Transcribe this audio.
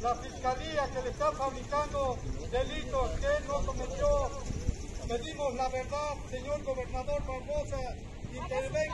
la fiscalía que le está fabricando delitos que él no cometió. Pedimos la verdad, señor gobernador Barbosa, intervenga.